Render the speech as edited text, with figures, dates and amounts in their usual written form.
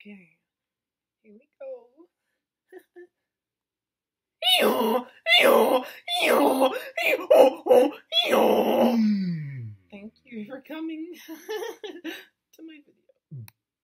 Okay. Here we go. Thank you for coming to my video.